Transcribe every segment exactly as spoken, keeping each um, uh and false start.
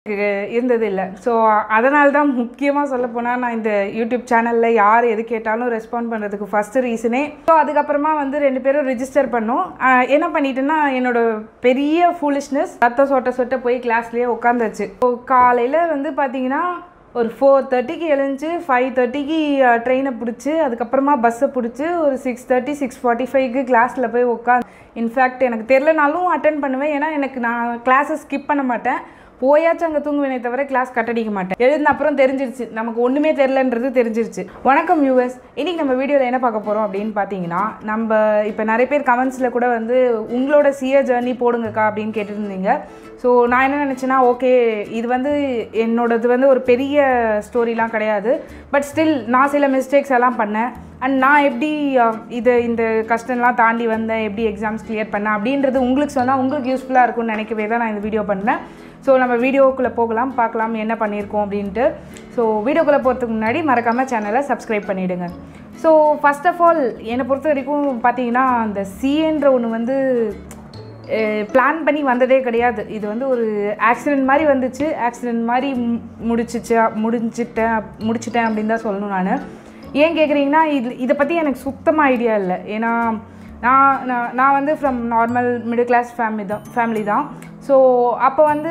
இருந்தது இல்லை. ஸோ அதனால தான் முக்கியமாக சொல்ல போனால் நான் இந்த யூடியூப் சேனலில் யார் எது கேட்டாலும் ரெஸ்பாண்ட் பண்ணுறதுக்கு ஃபஸ்ட்டு ரீசனே. ஸோ அதுக்கப்புறமா வந்து ரெண்டு பேரும் ரிஜிஸ்டர் பண்ணோம். என்ன பண்ணிட்டேன்னா என்னோடய பெரிய ஃபூலிஷ்னஸ் ரத்தம் சொட்ட சொட்ட போய் கிளாஸ்லேயே உட்காந்துச்சு. ஸோ காலையில் வந்து பார்த்தீங்கன்னா ஒரு ஃபோர் தேர்ட்டிக்கு எழுந்துச்சு, ஃபைவ் தேர்ட்டிக்கு ட்ரெயினை பிடிச்சி அதுக்கப்புறமா பஸ்ஸை பிடிச்சி ஒரு சிக்ஸ் தேர்ட்டி சிக்ஸ் ஃபார்ட்டி ஃபைவ்க்கு கிளாஸில் போய் உட்காந்து இன்ஃபேக்ட் எனக்கு தெரிலனாலும் அட்டென்ட் பண்ணுவேன். ஏன்னா எனக்கு நான் கிளாஸை ஸ்கிப் பண்ண மாட்டேன். போயாச்சும் அங்கே தூங்குவேனே தவிர கிளாஸ் கட்டடிக்க மாட்டேன். எழுதின அப்புறம் தெரிஞ்சிருச்சு நமக்கு ஒன்றுமே தெரிலன்றது தெரிஞ்சிருச்சு. வணக்கம் யூஎஸ், இன்றைக்கி நம்ம வீடியோவில் என்ன பார்க்க போகிறோம் அப்படின்னு பார்த்தீங்கன்னா, நம்ம இப்போ நிறைய பேர் கமெண்ட்ஸில் கூட வந்து உங்களோட சிஏ ஜேர்னி போடுங்கக்கா அப்படின்னு கேட்டுருந்தீங்க. ஸோ நான் என்ன நினச்சேன்னா, ஓகே இது வந்து என்னோடது வந்து ஒரு பெரிய ஸ்டோரிலாம் கிடையாது. பட் ஸ்டில் நான் சில மிஸ்டேக்ஸ் எல்லாம் பண்ணேன். அண்ட் நான் எப்படி இது இந்த கஷ்டம்லாம் தாண்டி வந்தேன், எப்படி எக்ஸாம்ஸ் கிளியர் பண்ணேன் அப்படின்றது உங்களுக்கு சொன்னால் உங்களுக்கு யூஸ்ஃபுல்லாக இருக்கும்னு நினைக்கவே தான் நான் இந்த வீடியோ பண்ணேன். ஸோ நம்ம வீடியோக்குள்ளே போகலாம், பார்க்கலாம் என்ன பண்ணியிருக்கோம் அப்படின்ட்டு. ஸோ வீடியோக்குள்ளே போகிறதுக்கு முன்னாடி மறக்காமல் சேனலை சப்ஸ்கிரைப் பண்ணிவிடுங்க. ஸோ ஃபஸ்ட் ஆஃப் ஆல் என்னை பொறுத்த வரைக்கும் பார்த்தீங்கன்னா, அந்த சிஏன்ற ஒன்று வந்து பிளான் பண்ணி வந்ததே கிடையாது. இது வந்து ஒரு ஆக்சிடெண்ட் மாதிரி வந்துச்சு, ஆக்சிடெண்ட் மாதிரி முடிச்சிச்சு முடிஞ்சிட்டேன் முடிச்சிட்டேன் அப்படின்னு தான் சொல்லணும். நான் ஏன் கேட்குறீங்கன்னா, இது இதை பற்றி எனக்கு சுத்தமாக ஐடியா இல்லை. ஏன்னா நான் நான் வந்து from normal middle class family தான் ஃபேமிலி தான் ஸோ அப்போ வந்து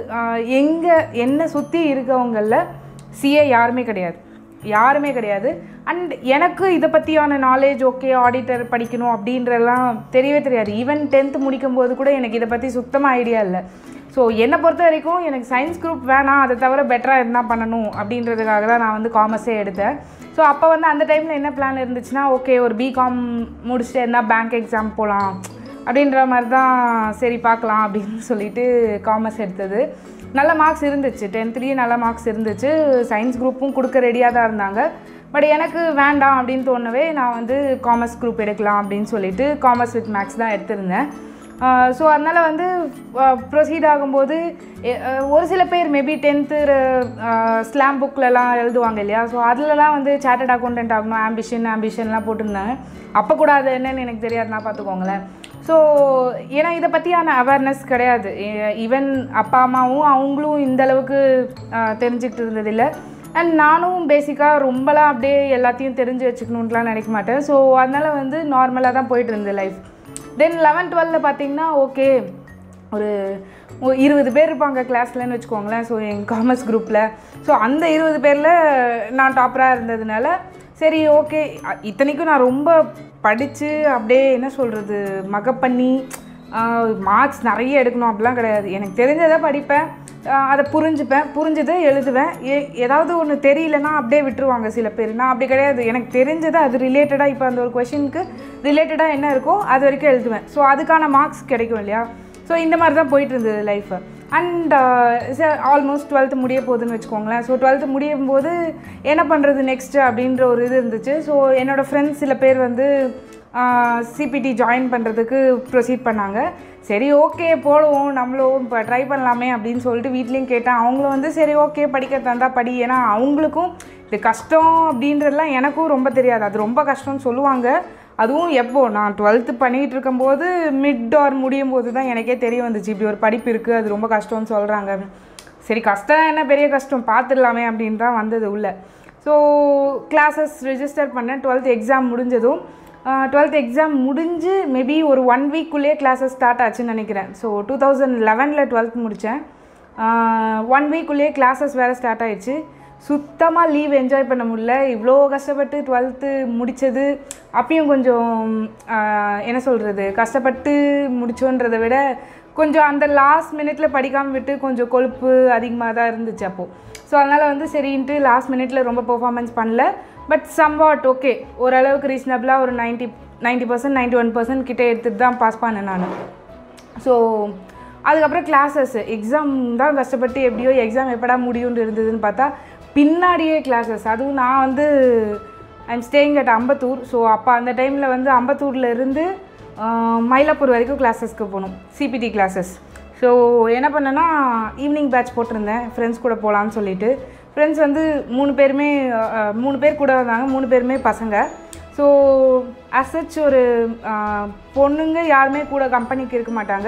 எங்கே என்னை சுற்றி இருக்கவங்களில் சிஏ யாருமே கிடையாது யாருமே கிடையாது அண்ட் எனக்கு இதை பற்றியான நாலேஜ் ஓகே ஆடிட்டர் படிக்கணும் அப்படின்றலாம் தெரியவே தெரியாது. ஈவன் டென்த்து முடிக்கும் போது கூட எனக்கு இதை பற்றி சுத்தமாக ஐடியா இல்லை. ஸோ என்னை பொறுத்த வரைக்கும் எனக்கு சயின்ஸ் குரூப் வேணாம், அதை தவிர பெட்டராக என்ன பண்ணணும் அப்படின்றதுக்காக தான் நான் வந்து காமர்ஸே எடுத்தேன். ஸோ அப்போ வந்து அந்த டைமில் என்ன பிளான் இருந்துச்சுன்னா, ஓகே ஒரு பிகாம் முடிச்சுட்டு என்ன பேங்க் எக்ஸாம் போகலாம் அப்படின்ற மாதிரி தான், சரி பார்க்கலாம் அப்படின்னு சொல்லிட்டு காமர்ஸ் எடுத்தது. நல்ல மார்க்ஸ் இருந்துச்சு, டென்த்லேயும் நல்ல மார்க்ஸ் இருந்துச்சு, சயின்ஸ் குரூப்பும் கொடுக்க ரெடியாக தான் இருந்தாங்க. பட் எனக்கு வேண்டாம் அப்படின்னு தோணவே நான் வந்து காமர்ஸ் குரூப் எடுக்கலாம் அப்படின்னு சொல்லிட்டு காமர்ஸ் வித் மேக்ஸ் தான் எடுத்திருந்தேன். ஸோ அதனால் வந்து ப்ரொசீட் ஆகும்போது ஒரு சில பேர் மேபி டென்த்து ஸ்லாம் புக்கிலலாம் எழுதுவாங்க இல்லையா, ஸோ அதிலலாம் வந்து சார்ட்டர்ட் அக்கௌண்டன்ட் ஆகணும் ஆம்பிஷன் ஆம்பிஷன்லாம் போட்டிருந்தாங்க. அப்போ கூட அது என்னன்னு எனக்கு தெரியாதுன்னா பார்த்துக்கோங்களேன். ஸோ ஏன்னா இதை பற்றியான அவேர்னஸ் கிடையாது. ஈவன் அப்பா அம்மாவும் அவங்களும் இந்தளவுக்கு தெரிஞ்சுக்கிட்டு இருந்ததில்லை. அண்ட் நானும் பேசிக்காக ரொம்பலாம் அப்படியே எல்லாத்தையும் தெரிஞ்சு வச்சுக்கணுன்ட்டுலாம் நினைக்க மாட்டேன். ஸோ அதனால் வந்து நார்மலாக தான் போயிட்டு இருந்தது லைஃப். தென் லெவன்த் டுவெல்த்தில் பார்த்தீங்கன்னா ஓகே ஒரு இருபது பேர் இருப்பாங்க கிளாஸ்லன்னு வச்சுக்கோங்களேன். ஸோ எங்கள் காமர்ஸ் குரூப்பில் ஸோ அந்த இருபது பேரில் நான் டாப்பராக இருந்ததுனால சரி ஓகே, இத்தனைக்கும் நான் ரொம்ப படித்து அப்படியே என்ன சொல்கிறது மக்கப் பண்ணி மார்க்ஸ் நிறைய எடுக்கணும் அப்படிலாம் கிடையாது. எனக்கு தெரிஞ்சதை படிப்பேன், அதை புரிஞ்சுப்பேன், புரிஞ்சதை எழுதுவேன். ஏ ஏதாவது ஒன்று தெரியலன்னா அப்படியே விட்டுருவாங்க சில பேர். நான் அப்படி கிடையாது, எனக்கு தெரிஞ்சதை அது ரிலேட்டடாக இப்போ அந்த ஒரு கொஷினுக்கு ரிலேட்டடாக என்ன இருக்கோ அது வரைக்கும் எழுதுவேன். ஸோ அதுக்கான மார்க்ஸ் கிடைக்கும் இல்லையா. ஸோ இந்த மாதிரி தான் போயிட்டு இருந்தது லைஃப். அண்ட் ஆல்மோஸ்ட் டுவெல்த்து முடிய போகுதுன்னு வச்சுக்கோங்களேன். ஸோ டுவெல்த்து முடியும் போது என்ன பண்ணுறது நெக்ஸ்ட்டு அப்படின்ற ஒரு இது இருந்துச்சு. ஸோ என்னோடய ஃப்ரெண்ட்ஸ் சில பேர் வந்து சிபிடி ஜாயின் பண்ணுறதுக்கு ப்ரொசீட் பண்ணாங்க. சரி ஓகே போடுவோம் நம்மளும் இப்போ ட்ரை பண்ணலாமே அப்படின்னு சொல்லிட்டு வீட்லேயும் கேட்டேன். அவங்களும் வந்து சரி ஓகே படிக்க தந்தா படி, ஏன்னா அவங்களுக்கும் இது கஷ்டம் அப்படின்றதுலாம் எனக்கும் ரொம்ப தெரியாது. அது ரொம்ப கஷ்டம்னு சொல்லுவாங்க. அதுவும் எப்போ நான் டுவெல்த்து பண்ணிகிட்டு இருக்கும்போது மிட் ஆர் முடியும் போது தான் எனக்கே தெரிய வந்துச்சு இப்படி ஒரு படிப்பு இருக்குது, அது ரொம்ப கஷ்டம்னு சொல்கிறாங்க. சரி கஷ்டம் என்ன பெரிய கஷ்டம் பார்த்துடலாமே அப்படின்னு தான் வந்தது உள்ளே. ஸோ கிளாஸஸ் ரிஜிஸ்டர் பண்ணேன். டுவெல்த் எக்ஸாம் முடிஞ்சதும் டுவெல்த் எக்ஸாம் முடிஞ்சு மேபி ஒரு ஒன் வீக்குள்ளேயே கிளாஸஸ் ஸ்டார்ட் ஆச்சுன்னு நினைக்கிறேன். ஸோ டூ தௌசண்ட் லெவனில் டுவெல்த் முடித்தேன். ஒன் வீக்குள்ளேயே கிளாஸஸ் வேறு ஸ்டார்ட் ஆகிடுச்சு. சுத்தமாக லீவ் என்ஜாய் பண்ண முடியல. இவ்வளோ கஷ்டப்பட்டு டுவெல்த்து முடித்தது அப்பயும் கொஞ்சம் என்ன சொல்கிறது கஷ்டப்பட்டு முடித்தோன்றதை விட கொஞ்சம் அந்த லாஸ்ட் மினிட்ல படிக்காமல் விட்டு கொஞ்சம் கொழுப்பு அதிகமாக தான் இருந்துச்சு அப்போது. ஸோ அதனால் வந்து சரின்ட்டு லாஸ்ட் மினிட்ல ரொம்ப பெர்ஃபார்மன்ஸ் பண்ணல. பட் சம்வாட் ஓகே, ஓரளவுக்கு ரீசனபிளாக ஒரு ninety ninety percent ninety one percent கிட்டே எடுத்துகிட்டு தான் பாஸ் பண்ணேன் நான். ஸோ அதுக்கப்புறம் கிளாஸஸ் எக்ஸாம் தான் கஷ்டப்பட்டு எப்படியோ எக்ஸாம் எப்படா முடியும்னு இருந்ததுன்னு பார்த்தா பின்னாடியே கிளாஸஸ். அதுவும் நான் வந்து I'm staying at Ambattur. So அப்போ அந்த டைமில் வந்து அம்பத்தூரில் இருந்து மயிலாப்பூர் வரைக்கும் கிளாஸஸ்க்கு போகணும், சிபிடி கிளாஸஸ். ஸோ என்ன பண்ணேன்னா ஈவினிங் பேட்ச் போட்டிருந்தேன் ஃப்ரெண்ட்ஸ் கூட போகலான்னு சொல்லிட்டு. ஃப்ரெண்ட்ஸ் வந்து மூணு பேருமே மூணு பேர் கூட வந்தாங்க, மூணு பேருமே பசங்க. ஸோ அசச் ஒரு பொண்ணுங்க யாருமே கூட கம்பெனிக்கு இருக்க மாட்டாங்க.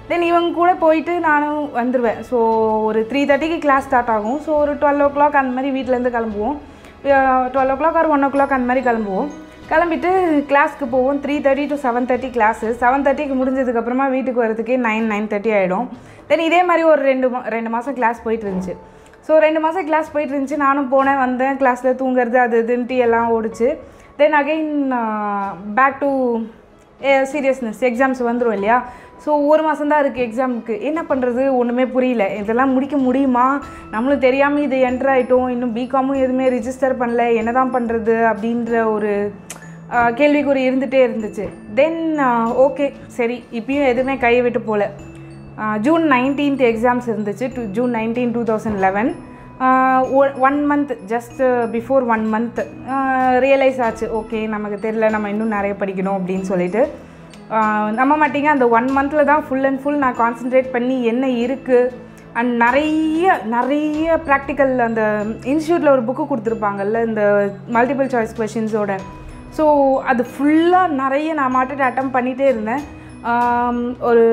தென் இவங்க கூட போயிட்டு நானும் வந்துடுவேன். ஸோ ஒரு த்ரீ தேர்ட்டிக்கு கிளாஸ் ஸ்டார்ட் ஆகும். ஸோ ஒரு டுவெல் ஓ கிளாக் அந்த மாதிரி வீட்டிலேருந்து கிளம்புவோம். Twelve o'clock or one o'clock அந்த மாதிரி கிளம்புவோம். கிளம்பிட்டு கிளாஸ்க்கு போவோம். Three thirty to seven thirty class. Seven தேர்ட்டிக்கு முடிஞ்சதுக்கப்புறமா வீட்டுக்கு வரதுக்கே நைன் நைன் தேர்ட்டி ஆகிடும். தென் இதே மாதிரி ஒரு ரெண்டு மா ரெண்டு மாதம் கிளாஸ் போயிட்டு இருந்துச்சு. ஸோ ரெண்டு மாதம் கிளாஸ் போயிட்டு இருந்துச்சு. நானும் போனேன், வந்தேன், கிளாஸில் தூங்குறது அது இதுன்ட்டு எல்லாம் ஓடிச்சு. Then again back to seriousness. Exams வந்துடும் இல்லையா? ஸோ ஒரு மாதம் தான் இருக்குது எக்ஸாமுக்கு. என்ன பண்ணுறது ஒன்றுமே புரியல. இதெல்லாம் முடிக்க முடியுமா? நம்மளும் தெரியாமல் இது என்டர் ஆகிட்டோம். இன்னும் பிகாமும் எதுவுமே ரிஜிஸ்டர் பண்ணல, என்ன தான் பண்ணுறது அப்படின்ற ஒரு கேள்விக்குறி இருந்துகிட்டே இருந்துச்சு. தென் ஓகே சரி, இப்பயும் எதுவுமே கையை விட்டு போகல. ஜூன் நைன்டீன்த் எக்ஸாம்ஸ் இருந்துச்சு. To June nineteen two thousand eleven one month just before one month realise ஆச்சு, ஓகே நமக்கு தெரியல, நம்ம இன்னும் நிறைய படிக்கணும் அப்படின்னு சொல்லிட்டு. நம்ப மாட்டீங்க, அந்த ஒன் மந்தில் தான் ஃபுல் அண்ட் ஃபுல் நான் கான்சன்ட்ரேட் பண்ணி என்ன இருக்குது அண்ட் நிறைய நிறைய ப்ராக்டிக்கல். அந்த இன்ஸ்டியூட்டில் ஒரு புக்கு கொடுத்துருப்பாங்கல்ல இந்த மல்டிபிள் சாய்ஸ் கொஷின்ஸோட. ஸோ அது ஃபுல்லாக நிறைய நான் மாட்டுட்டு அட்டம் பண்ணிகிட்டே இருந்தேன். ஒரு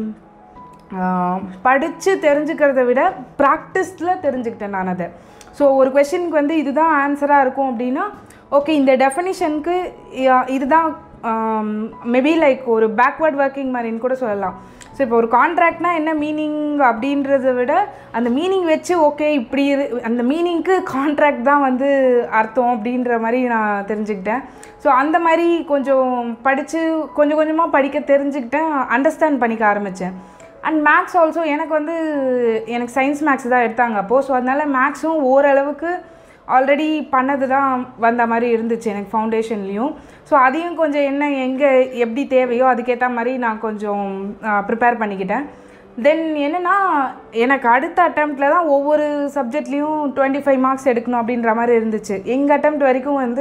படித்து தெரிஞ்சுக்கிறத விட ப்ராக்டிஸில் தெரிஞ்சுக்கிட்டேன் நான் அதை. ஸோ ஒரு கொஷினுக்கு வந்து இதுதான் ஆன்சராக இருக்கும் அப்படின்னா, ஓகே இந்த டெஃபினிஷனுக்கு இதுதான் மேபி லைக் ஒரு பேக்வேர்ட் ஒர்க்கிங் மாதிரின்னு கூட சொல்லலாம். ஸோ இப்போ ஒரு கான்ட்ராக்ட்னா என்ன மீனிங் அப்படின்றத விட அந்த மீனிங் வச்சு ஓகே இப்படி இரு அந்த மீனிங்க்கு கான்ட்ராக்ட் தான் வந்து அர்த்தம் அப்படின்ற மாதிரி நான் தெரிஞ்சுக்கிட்டேன். ஸோ அந்த மாதிரி கொஞ்சம் படித்து கொஞ்சம் கொஞ்சமாக படிக்க தெரிஞ்சுக்கிட்டேன், அண்டர்ஸ்டாண்ட் பண்ணிக்க ஆரம்பித்தேன். அண்ட் மேக்ஸ் ஆல்சோ எனக்கு வந்து எனக்கு சயின்ஸ் மேக்ஸ் தான் எடுத்தாங்க அப்போது. ஸோ அதனால் மேக்ஸும் ஓரளவுக்கு ஆல்ரெடி பண்ணது தான் வந்த மாதிரி இருந்துச்சு எனக்கு ஃபவுண்டேஷன்லேயும். ஸோ அதையும் கொஞ்சம் என்ன எங்கே எப்படி தேவையோ அதுக்கேற்ற மாதிரி நான் கொஞ்சம் ப்ரிப்பேர் பண்ணிக்கிட்டேன். தென் என்னென்னா எனக்கு அடுத்த அட்டெம்ப்டில் தான் ஒவ்வொரு சப்ஜெக்ட்லேயும் டுவெண்ட்டி ஃபைவ் மார்க்ஸ் எடுக்கணும் அப்படின்ற மாதிரி இருந்துச்சு. எங்கள் அட்டெம்ப்ட் வரைக்கும் வந்து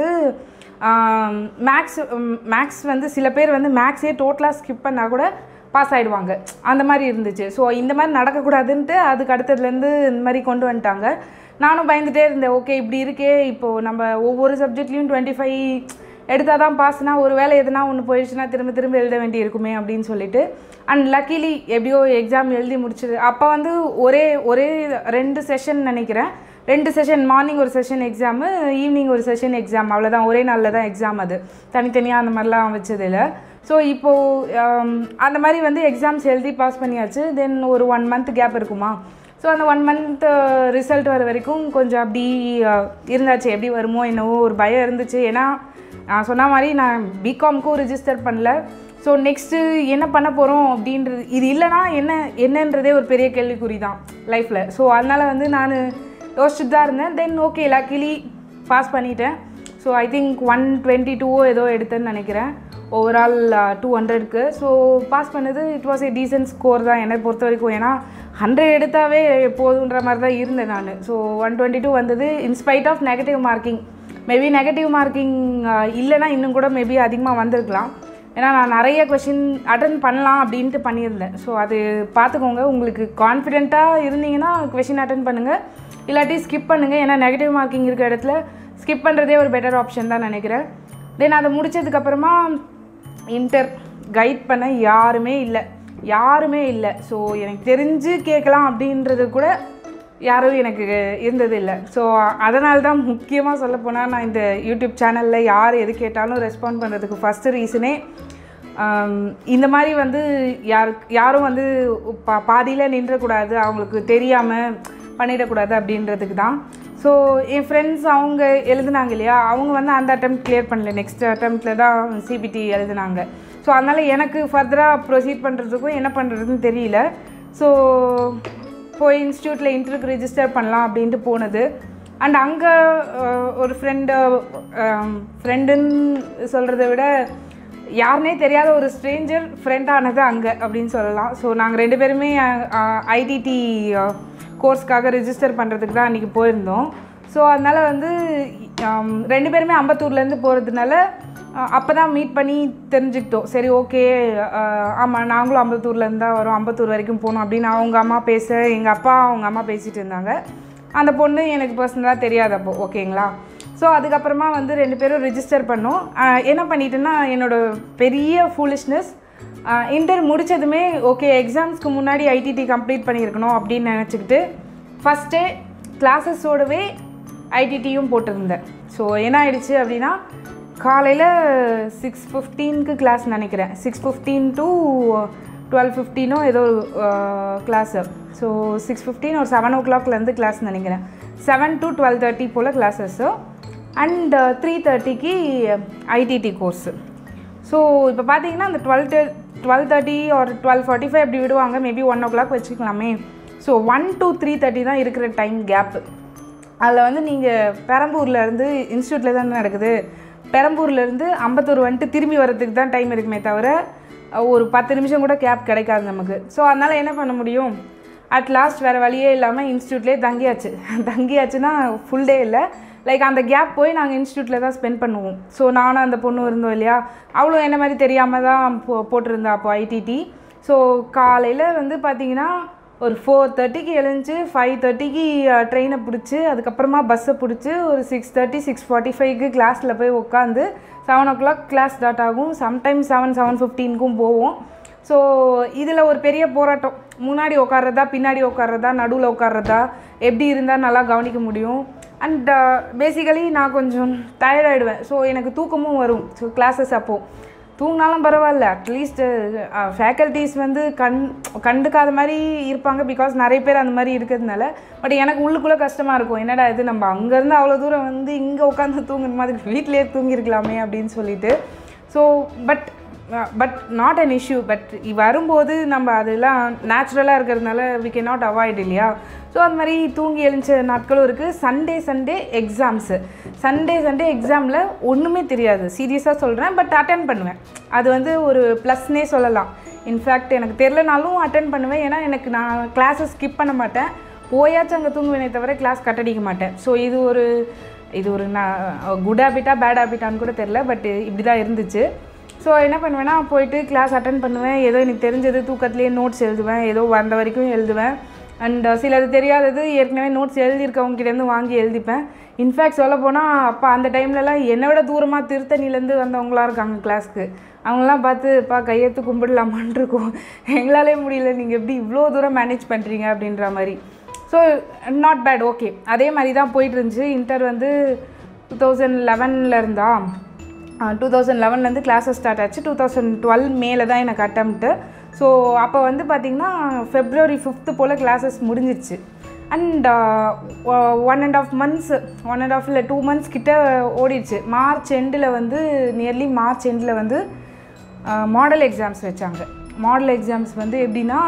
மேக்ஸ் மேக்ஸ் வந்து சில பேர் வந்து மேக்ஸே டோட்டலாக ஸ்கிப் பண்ணால் கூட பாஸ் ஆகிடுவாங்க, அந்த மாதிரி இருந்துச்சு. ஸோ இந்த மாதிரி நடக்கக்கூடாதுன்ட்டு அதுக்கு அடுத்ததுலேருந்து இந்த மாதிரி கொண்டு வந்துட்டாங்க. நானும் பயந்துகிட்டே இருந்தேன், ஓகே இப்படி இருக்கே, இப்போது நம்ம ஒவ்வொரு சப்ஜெக்ட்லேயும் டுவெண்ட்டி ஃபைவ் எடுத்தால் தான் பாஸ்னா ஒரு வேளை எதுனா ஒன்று போயிடுச்சுன்னா திரும்ப திரும்ப எழுத வேண்டி இருக்குமே அப்படின்னு சொல்லிட்டு. அண்ட் லக்கிலி எப்படியோ எக்ஸாம் எழுதி முடிச்சது. அப்போ வந்து ஒரே ஒரே ரெண்டு செஷன் நினைக்கிறேன், ரெண்டு செஷன், மார்னிங் ஒரு செஷன் எக்ஸாமு, ஈவினிங் ஒரு செஷன் எக்ஸாம், அவ்வளோதான். ஒரே நாளில் தான் எக்ஸாம், அது தனித்தனியாக அந்த மாதிரிலாம் வச்சதில்லை. ஸோ இப்போது அந்த மாதிரி வந்து எக்ஸாம்ஸ் எழுதி பாஸ் பண்ணியாச்சு. தென் ஒரு ஒன் மந்த் கேப் இருக்குமா. ஸோ அந்த ஒன் மந்த் ரிசல்ட் வர வரைக்கும் கொஞ்சம் அப்படி இருந்தாச்சு, எப்படி வருமோ என்னவோ ஒரு பயம் இருந்துச்சு. ஏன்னா நான் சொன்ன மாதிரி நான் பிகாம்க்கும் ரிஜிஸ்டர் பண்ணல. ஸோ நெக்ஸ்ட்டு என்ன பண்ண போகிறோம் அப்படின்றது, இது இல்லைனா என்ன என்னன்றதே ஒரு பெரிய கேள்விக்குறி தான் லைஃப்பில். ஸோ அதனால் வந்து நான் யோசிச்சுட்டு தான் இருந்தேன். தென் ஓகே லக்கிலி பாஸ் பண்ணிட்டேன். So I think one twenty two ஏதோ எடுத்தேன்னு நினைக்கிறேன் ஓவரால் டூ ஹண்ட்ரட்க்கு. ஸோ பாஸ் பண்ணது it was a decent score தான் என்னை பொறுத்த வரைக்கும். ஏன்னா ஹண்ட்ரட் எடுத்தாவே போதுன்ற மாதிரி தான் இருந்தேன் நான். ஸோ ஒன் டுவெண்ட்டி டூ வந்தது in spite of negative marking. Maybe negative marking இல்லைனா இன்னும் கூட மேபி அதிகமாக வந்திருக்கலாம். ஏன்னா நான் நிறைய கொஷின் அட்டன் பண்ணலாம் அப்படின்ட்டு பண்ணியிருந்தேன். ஸோ அது பார்த்துக்கோங்க, உங்களுக்கு கான்ஃபிடென்ட்டாக இருந்தீங்கன்னா கொஷின் அட்டன் பண்ணுங்கள், இல்லாட்டி ஸ்கிப் பண்ணுங்கள். ஏன்னா நெகட்டிவ் மார்க்கிங் இருக்கிற இடத்துல ஸ்கிப் பண்ணுறதே ஒரு பெட்டர் ஆப்ஷன் தான் நினைக்கிறேன். தென் அதை முடித்ததுக்கப்புறமா இன்டர் கைட் பண்ண யாருமே இல்லை யாருமே இல்லை ஸோ எனக்கு தெரிஞ்சு கேட்கலாம் அப்படின்றது கூட யாரும் எனக்கு இருந்தது இல்லை. ஸோ அதனால தான் முக்கியமாக சொல்லப்போனால் நான் இந்த யூடியூப் சேனலில் யார் எது கேட்டாலும் ரெஸ்பாண்ட் பண்ணுறதுக்கு ஃபஸ்ட்டு ரீசனே இந்த மாதிரி வந்து யார் யாரும் வந்து பா பாதியில் நின்றக்கூடாது, அவங்களுக்கு தெரியாமல் பண்ணிடக்கூடாது அப்படின்றதுக்கு தான். ஸோ என் ஃப்ரெண்ட்ஸ் அவங்க எழுதுனாங்க இல்லையா, அவங்க வந்து அந்த அட்டெம்ப்ட் கிளியர் பண்ணல, நெக்ஸ்ட் அட்டெம்ப்டில் தான் சிபிடி எழுதுனாங்க. ஸோ அதனால் எனக்கு ஃபர்தராக ப்ரொசீட் பண்ணுறதுக்கும் என்ன பண்ணுறதுன்னு தெரியல. ஸோ போய் இன்ஸ்டியூட்டில் இன்டர்வியூக்கு ரிஜிஸ்டர் பண்ணலாம் அப்படின்ட்டு போனது. அண்ட் அங்கே ஒரு ஃப்ரெண்டு ஃப்ரெண்டுன்னு சொல்கிறத விட யாருனே தெரியாத ஒரு ஸ்ட்ரேஞ்சர் ஃப்ரெண்டானது அங்கே அப்படின்னு சொல்லலாம். ஸோ நாங்கள் ரெண்டு பேருமே ஐடிடி கோர்ஸ்க்காக ரிஜிஸ்டர் பண்ணுறதுக்கு தான் அன்றைக்கி போயிருந்தோம். ஸோ அதனால் வந்து ரெண்டு பேருமே அம்பத்தூர்லேருந்து போகிறதுனால அப்போ தான் மீட் பண்ணி தெரிஞ்சுக்கிட்டோம். சரி ஓகே, ஆமாம் நாங்களும் அம்பத்தூர்லேருந்து தான் வரோம், அம்பத்தூர் வரைக்கும் போகணும் அப்படின்னு அவங்க அம்மா பேச, எங்கள் அப்பா அவங்க அம்மா பேசிகிட்டு இருந்தாங்க. அந்த பொண்ணு எனக்கு பர்சனலாக தெரியாது அப்போ, ஓகேங்களா. ஸோ அதுக்கப்புறமா வந்து ரெண்டு பேரும் ரிஜிஸ்டர் பண்ணோம். என்ன பண்ணிட்டேன்னா என்னோடய பெரிய ஃபூலிஷ்னஸ், இன்டர் முடித்ததுமே ஓகே எக்ஸாம்ஸ்க்கு முன்னாடி ஐடிடி கம்ப்ளீட் பண்ணியிருக்கணும் அப்படின்னு நினச்சிக்கிட்டு ஃபஸ்ட்டே கிளாஸஸோடவே ஐடிடியும் போட்டிருந்தேன். ஸோ என்ன ஆயிடுச்சு அப்படின்னா காலையில் சிக்ஸ் ஃபிஃப்டீனுக்கு கிளாஸ் நினைக்கிறேன், சிக்ஸ் ஃபிஃப்டீன் டு டுவெல் ஃபிஃப்டீனோ ஏதோ கிளாஸு. ஸோ சிக்ஸ் ஃபிஃப்டீன் ஒரு செவன் ஓ கிளாக்லேருந்து கிளாஸ் நினைக்கிறேன், செவன் டு டுவெல் தேர்ட்டி போல் கிளாஸஸ்ஸு அண்ட் த்ரீ தேர்ட்டிக்கு ஐடிடி கோர்ஸு. ஸோ இப்போ பார்த்தீங்கன்னா அந்த டுவெல் டெ டுவெல் தேர்ட்டி ஒரு டுவெல் ஃபார்ட்டி ஃபைவ் அப்படி விடுவாங்க, மேபி ஒன் ஓ கிளாக் வச்சுக்கலாமே. So one to three thirty தான் இருக்கிற டைம் கேப்பு. அதில் வந்து நீங்கள் பெரம்பூர்லேருந்து இன்ஸ்டியூட்டில் தான் நடக்குது, பெரம்பூர்லேருந்து அம்பத்தூர் வந்துட்டு திரும்பி வரதுக்கு தான் டைம் இருக்குமே தவிர ஒரு பத்து நிமிஷம் கூட கேப் கிடைக்காது நமக்கு. ஸோ அதனால் என்ன பண்ண முடியும், அட் லாஸ்ட் வேறு வழியே இல்லாமல் இன்ஸ்டியூட்லேயே தங்கியாச்சு. தங்கியாச்சுன்னா ஃபுல் டே இல்லை, லைக் அந்த கேப் போய் நாங்கள் இன்ஸ்டியூட்டில் தான் ஸ்பெண்ட் பண்ணுவோம். ஸோ நானும் அந்த பொண்ணு இருந்தோம் இல்லையா, அவ்வளோ என்ன மாதிரி தெரியாமல் தான் போ போட்டிருந்தா அப்போ ஐடிடி. ஸோ காலையில் வந்து பார்த்திங்கன்னா ஒரு ஃபோர் தேர்ட்டிக்கு எழுந்துச்சு, ஃபைவ் தேர்ட்டிக்கு ட்ரெயினை பிடிச்சி அதுக்கப்புறமா பஸ்ஸை பிடிச்சி ஒரு சிக்ஸ் தேர்ட்டி சிக்ஸ் ஃபார்ட்டி ஃபைவ்க்கு கிளாஸில் போய் உட்காந்து seven o'clock class start ஆகும், சம்டைம்ஸ் செவன் செவன் ஃபிஃப்டீனுக்கும் போவோம். ஸோ இதில் ஒரு பெரிய போராட்டம், முன்னாடி உட்கார்றதா பின்னாடி உட்கார்றதா நடுவில் உட்கார்றதா எப்படி இருந்தால் நல்லா கவனிக்க முடியும். அண்ட் பேசிக்கலி நான் கொஞ்சம் டயர்டாகிடுவேன், ஸோ எனக்கு தூக்கமும் வரும். ஸோ கிளாஸஸ் அப்போது தூங்கினாலும் பரவாயில்ல, அட்லீஸ்ட் ஃபேக்கல்ட்டிஸ் வந்து கண் கண்டுக்காத மாதிரி இருப்பாங்க, பிகாஸ் நிறைய பேர் அந்த மாதிரி இருக்கிறதுனால. பட் எனக்கு உள்ளுக்குள்ளே கஷ்டமாக இருக்கும், என்னடா இது நம்ம அங்கேருந்து அவ்வளோ தூரம் வந்து இங்கே உட்காந்து தூங்குற மாதிரி வீட்டிலே தூங்கியிருக்கலாமே அப்படின்னு சொல்லிட்டு. So but but not an issue. But வரும்போது நம்ம அதெல்லாம் நேச்சுரலாக இருக்கிறதுனால வி கேன் நாட் அவாய்ட் இல்லையா. ஸோ அது மாதிரி தூங்கி எழுந்த நாட்களும் இருக்குது. Sunday Sunday exams, Sunday Sunday எக்ஸாமில் ஒன்றுமே தெரியாது, சீரியஸாக சொல்கிறேன். பட் அட்டென்ட் பண்ணுவேன், அது வந்து ஒரு ப்ளஸ்னே சொல்லலாம். இன்ஃபேக்ட் எனக்கு தெரிலனாலும் அட்டென்ட் பண்ணுவேன், ஏன்னா எனக்கு நான் கிளாஸஸ் ஸ்கிப் பண்ண மாட்டேன், போயாச்சும் அங்கே தூங்குவேனே தவிர கிளாஸ் கட்டடிக்க மாட்டேன். ஸோ இது ஒரு இது ஒரு நான் குட் ஹேபிட்டா பேட் ஹேபிட்டான்னு கூட தெரில, பட் இப்படி தான் இருந்துச்சு. ஸோ என்ன பண்ணுவேன்னா போயிட்டு கிளாஸ் அட்டென்ட் பண்ணுவேன், ஏதோ எனக்கு தெரிஞ்சது தூக்கத்துலேயே நோட்ஸ் எழுதுவேன், ஏதோ வந்த வரைக்கும் எழுதுவேன். அண்ட் சிலது தெரியாதது ஏற்கனவே நோட்ஸ் எழுதியிருக்கவங்ககிட்டேருந்து வாங்கி எழுதிப்பேன். இன்ஃபேக்ட் சொல்ல போனால் அப்போ அந்த டைம்லலாம் என்னை விட தூரமாக திருத்தணிலேருந்து வந்தவங்களாம் இருக்காங்க கிளாஸ்க்கு, அவங்களாம் பார்த்து பா கையெழுத்து கும்பிடலாமான் இருக்கும், எங்களாலே முடியல, நீங்கள் எப்படி இவ்வளோ தூரம் மேனேஜ் பண்ணுறீங்க அப்படின்ற மாதிரி. So not bad, okay. அதே மாதிரி தான் போயிட்டு இருந்துச்சு. இன்டர் வந்து டூ தௌசண்ட் லெவனில் இருந்தா டூ தௌசண்ட் லெவன்லேருந்து கிளாஸஸ் ஸ்டார்ட் ஆச்சு. டூ தௌசண்ட் டுவெல் மேலே தான் எனக்கு அட்டம்ப்ட்டு. ஸோ அப்போ வந்து பார்த்திங்கன்னா ஃபெப்ரவரி ஃபிஃப்த்து போல் கிளாஸஸ் முடிஞ்சிச்சு. And one and half months one and half இல்லை டூ மந்த்ஸ் கிட்ட ஓடிடுச்சு. மார்ச் எண்டில் வந்து நியர்லி மார்ச் எண்டில் வந்து மாடல் எக்ஸாம்ஸ் வச்சாங்க. மாடல் எக்ஸாம்ஸ் வந்து எப்படின்னா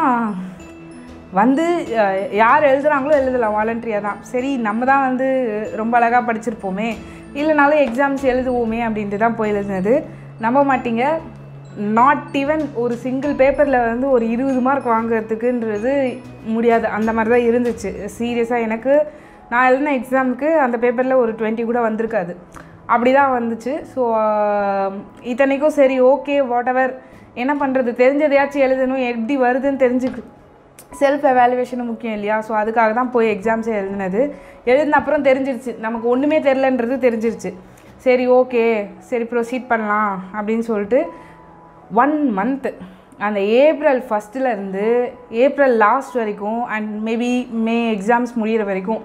வந்து யார் எழுதுகிறாங்களோ எழுதலாம், வாலண்ட்ரியாக தான். சரி நம்ம தான் வந்து ரொம்ப அழகாக படிச்சிருப்போமே, இல்லைனாலும் எக்ஸாம்ஸ் எழுதுவோமே அப்படின்ட்டு தான் போய் எழுதுனது. நம்ப மாட்டீங்க, நாட் ஈவன் ஒரு சிங்கிள் பேப்பரில் வந்து ஒரு இருபது மார்க் வாங்குறதுக்குன்றது முடியாது, அந்த மாதிரி தான் இருந்துச்சு. சீரியஸாக எனக்கு நான் எழுதின எக்ஸாமுக்கு அந்த பேப்பரில் ஒரு டுவெண்ட்டி கூட வந்திருக்காது, அப்படி தான் வந்துச்சு. ஸோ இத்தனைக்கும் சரி ஓகே வாட் எவர், என்ன பண்ணுறது, தெரிஞ்சதையாச்சும் எழுதணும், எப்படி வருதுன்னு தெரிஞ்சுக்கு செல்ஃப் எவாலுவேஷனும் முக்கியம் இல்லையா. ஸோ அதுக்காக தான் போய் எக்ஸாம்ஸே எழுதினது. எழுதின அப்புறம் தெரிஞ்சிருச்சு நமக்கு ஒன்றுமே தெரிலன்றது தெரிஞ்சிருச்சு. சரி ஓகே சரி ப்ரொசீட் பண்ணலாம் அப்படின்னு சொல்லிட்டு ஒன் மந்த்து அந்த ஏப்ரல் ஃபஸ்ட்டுலேருந்து ஏப்ரல் லாஸ்ட் வரைக்கும் அண்ட் மேபி மே எக்ஸாம்ஸ் முடிகிற வரைக்கும்